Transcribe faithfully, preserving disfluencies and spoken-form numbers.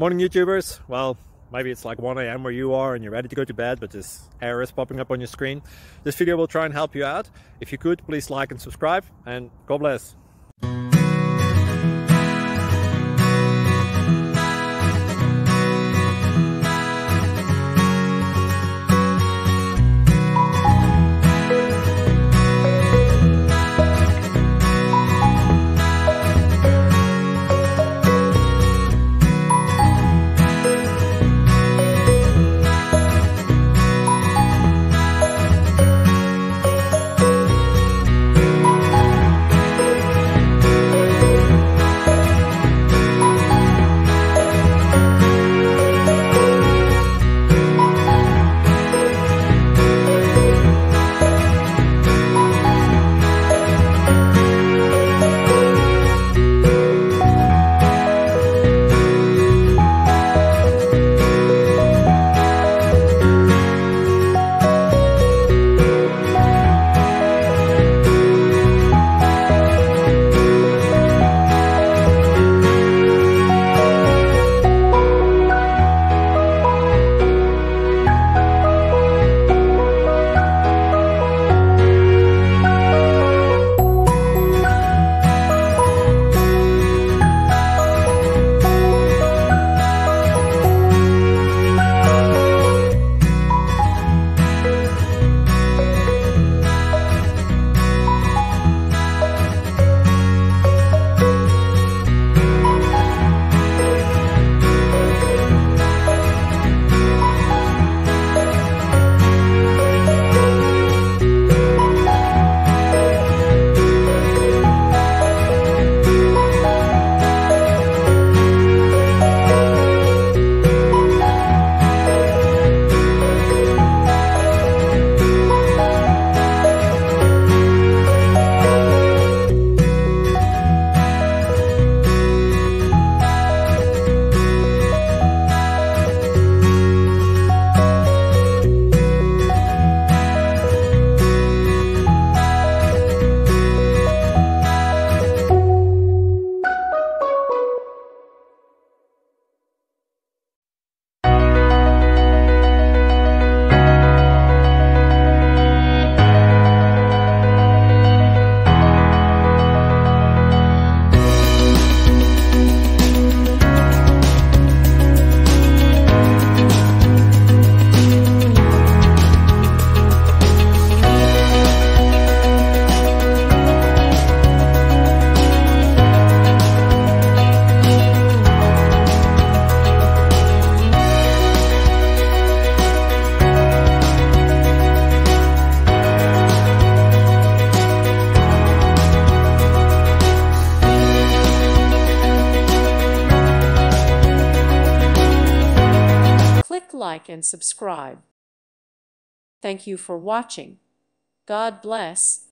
Morning YouTubers. Well, maybe it's like one A M where you are and you're ready to go to bed, but this error is popping up on your screen. This video will try and help you out. If you could, please like and subscribe, and God bless. Like and subscribe. Thank you for watching. God bless.